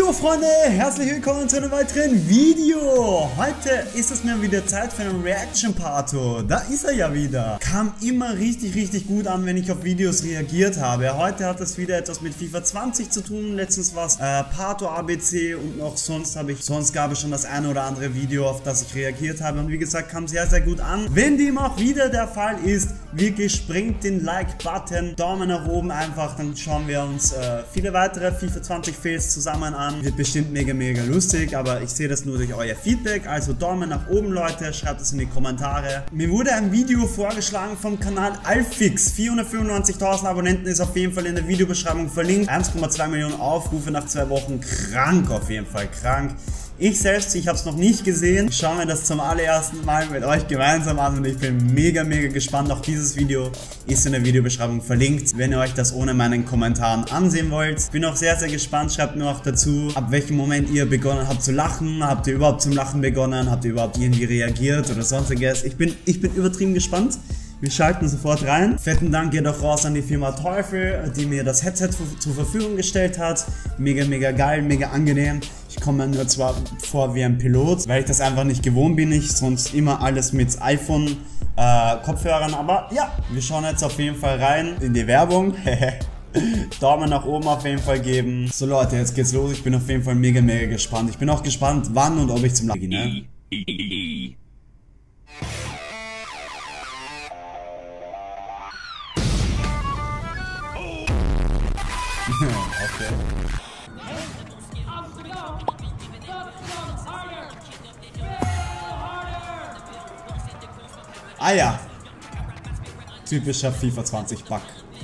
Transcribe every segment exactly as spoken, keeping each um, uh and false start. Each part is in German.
Jo Freunde, herzlich willkommen zu einem weiteren Video. Heute ist es mir wieder Zeit für einen Reaction-Part. Da ist er ja wieder. Kam immer richtig, richtig gut an, wenn ich auf Videos reagiert habe. Heute hat es wieder etwas mit FIFA zwanzig zu tun. Letztens war es äh, Pato A B C und noch sonst habe ich, sonst gab es schon das eine oder andere Video, auf das ich reagiert habe. Und wie gesagt, kam sehr, sehr gut an. Wenn dem auch wieder der Fall ist, wirklich springt den Like-Button, Daumen nach oben einfach, dann schauen wir uns äh, viele weitere FIFA zwanzig Fails zusammen an. Wird bestimmt mega, mega lustig, aber ich sehe das nur durch euer Feedback. Also Daumen nach oben, Leute, schreibt es in die Kommentare. Mir wurde ein Video vorgeschlagen vom Kanal Alfix. vierhundertfünfundneunzigtausend Abonnenten, ist auf jeden Fall in der Videobeschreibung verlinkt. eins Komma zwei Millionen Aufrufe nach zwei Wochen. Krank auf jeden Fall, krank. Ich selbst, ich habe es noch nicht gesehen. Ich schaue mir das zum allerersten Mal mit euch gemeinsam an und ich bin mega, mega gespannt. Auch dieses Video ist in der Videobeschreibung verlinkt, wenn ihr euch das ohne meinen Kommentaren ansehen wollt. Bin auch sehr, sehr gespannt. Schreibt mir auch dazu, ab welchem Moment ihr begonnen habt zu lachen. Habt ihr überhaupt zum Lachen begonnen? Habt ihr überhaupt irgendwie reagiert oder sonstiges? Ich bin, ich bin übertrieben gespannt. Wir schalten sofort rein. Fetten Dank geht auch raus an die Firma Teufel, die mir das Headset zur Verfügung gestellt hat. Mega, mega geil, mega angenehm. Ich komme mir nur zwar vor wie ein Pilot, weil ich das einfach nicht gewohnt bin. Ich sonst immer alles mit iPhone äh, Kopfhörern. Aber ja, wir schauen jetzt auf jeden Fall rein in die Werbung. Daumen nach oben auf jeden Fall geben. So Leute, jetzt geht's los. Ich bin auf jeden Fall mega, mega gespannt. Ich bin auch gespannt, wann und ob ich zum Lachen gehe. Okay. Ah ja. Typischer FIFA zwanzig Bug.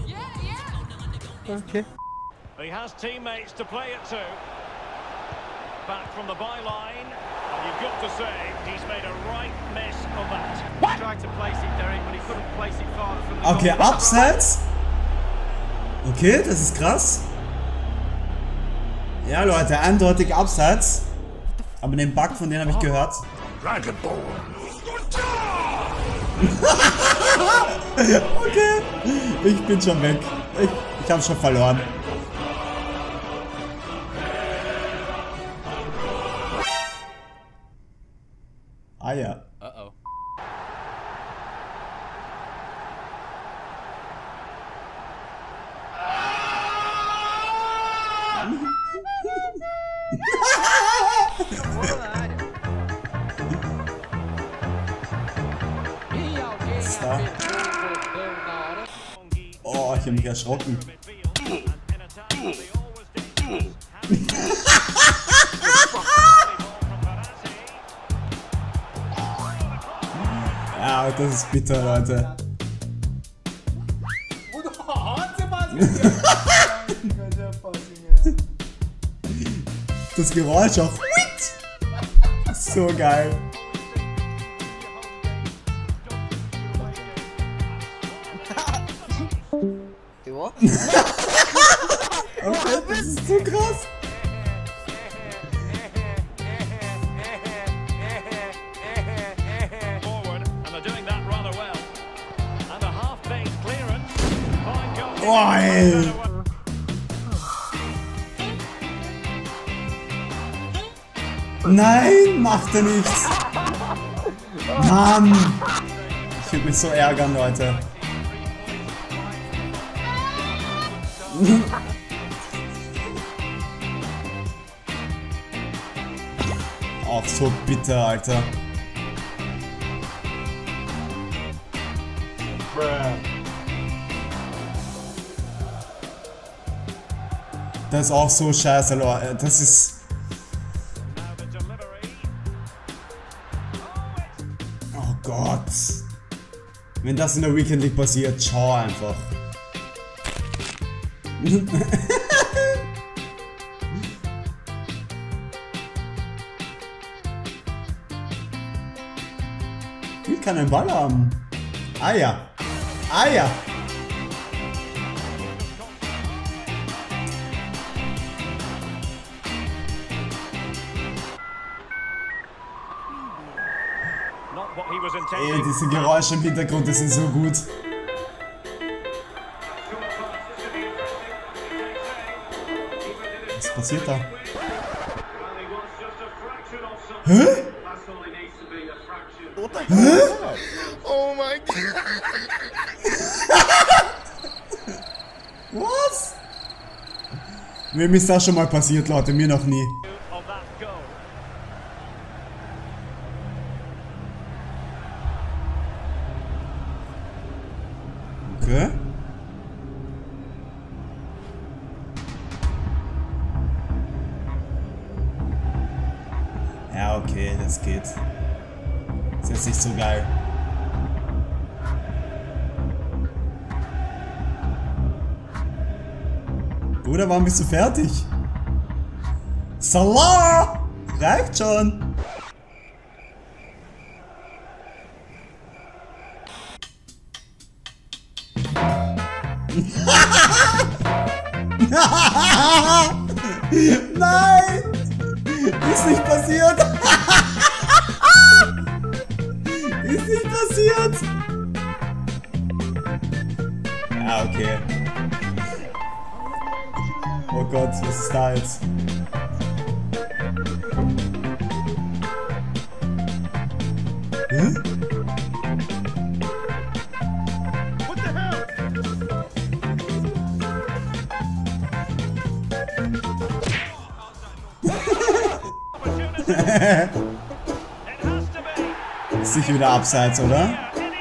Okay. He has teammates to play it to. Back from the byline. You've got to say he's made a right mess of that. What? Tried to place it, Derek, but he couldn't place it far from the Okay, abseits. Okay, das ist krass. Ja, Leute, eindeutig abseits. Aber den Bug, von dem habe ich gehört. Okay, ich bin schon weg. Ich, ich habe schon verloren. Ah ja. Uh-oh. Oh, ich habe mich erschrocken. Ja, das ist bitter, Leute. Das Geräusch auch. So geil. Okay, das ist so krass. Oh, ey. Nein, macht er nichts. Mann. Ich würde mich so ärgern, Leute. Auch so bitter, Alter. Das ist auch so scheiße, Leute. Das ist... Oh Gott. Wenn das in der Weekend League passiert, ciao einfach. Ich will keinen Ball haben. Ah ja. Ah ja. Ey, diese Geräusche im Hintergrund, die sind so gut. Was passiert da? Hä? Hä? Oh mein Gott. Was? Wem ist das schon mal passiert, Leute? Mir noch nie. Okay. Ja, okay, das geht. Ist jetzt nicht so geil. Bruder, wann bist du fertig? Salah! Reicht schon! Nein! Ist nicht passiert! Ist nicht passiert! Ja, okay. Oh Gott, was ist da jetzt? Hä? What the hell? It has to be. Ist sicher wieder abseits, oder?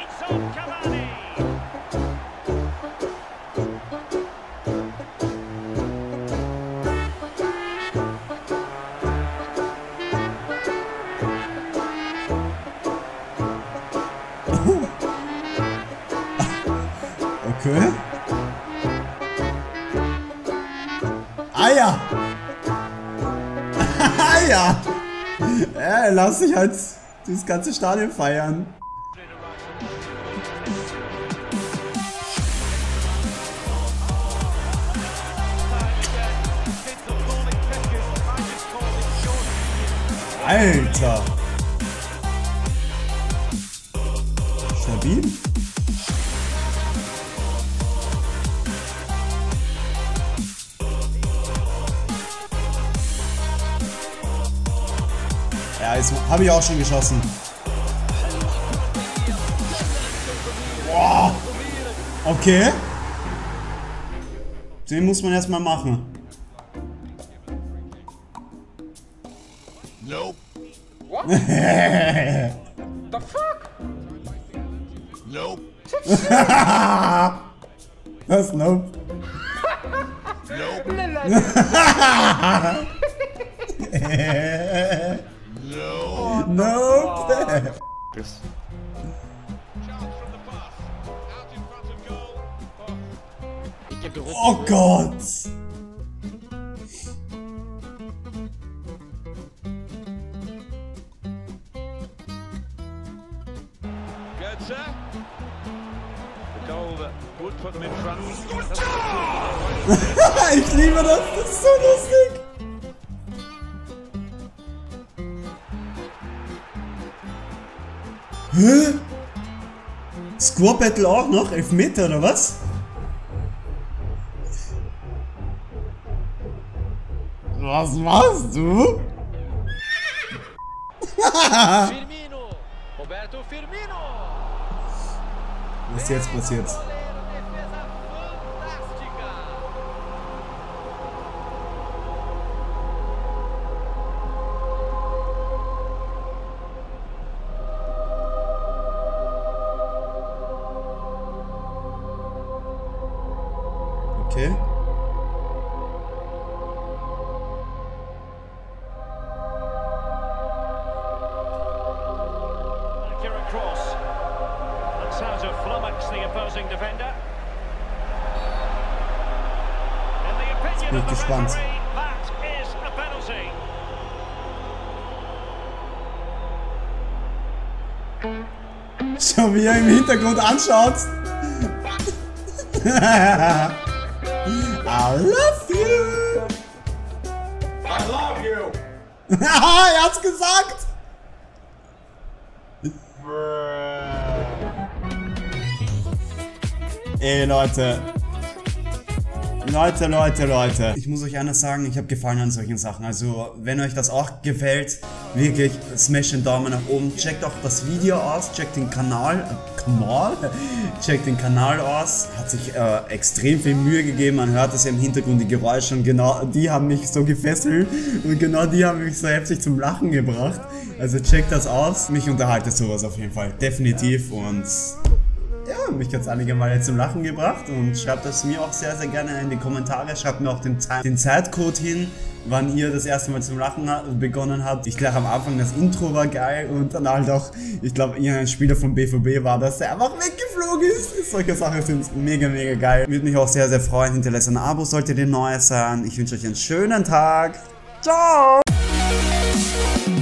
Okay. Eier! Eier! Äh, lass dich halt das ganze Stadion feiern. Alter! Stabil? Ja, jetzt habe ich auch schon geschossen. Boah. Okay. Den muss man erstmal machen. Nope. What? The fuck? Nope. Was? Nope. Nope. No. Nope. Oh Gott. Goetze. The goal that would put them in front. Ich liebe das. Das ist so lustig. Hä? Score Battle auch noch? Elfmeter oder was? Was machst du? Firmino. Roberto Firmino. Was ist jetzt passiert? Okay. Accurate cross. That's how to flummox the opposing defender. In the opinion Bin of the gespannt. referee, that is a penalty. Schau, wie er im Hintergrund anschaut. I love you. I love you. Haha, er hat's gesagt. Ey Leute, Leute, Leute, Leute. Ich muss euch eines sagen, ich habe Gefallen an solchen Sachen. Also, wenn euch das auch gefällt, wirklich, smash den Daumen nach oben. Checkt auch das Video aus, checkt den Kanal, äh, Kanal? Checkt den Kanal aus. Hat sich äh, extrem viel Mühe gegeben. Man hört es ja im Hintergrund, die Geräusche, und genau die haben mich so gefesselt. Und genau die haben mich so heftig zum Lachen gebracht. Also checkt das aus. Mich unterhaltet sowas auf jeden Fall. Definitiv. Und ja, mich hat es einige Male zum Lachen gebracht, und schreibt das mir auch sehr, sehr gerne in die Kommentare. Schreibt mir auch den, Zeit den Zeitcode hin, wann ihr das erste Mal zum Lachen begonnen habt. Ich glaube, am Anfang das Intro war geil, und dann halt auch, ich glaube, irgendein Spieler vom B V B war, dass der einfach weggeflogen ist. Solche Sachen sind mega, mega geil. Würde mich auch sehr, sehr freuen. Hinterlasst ein Abo, solltet ihr neu sein. Ich wünsche euch einen schönen Tag. Ciao!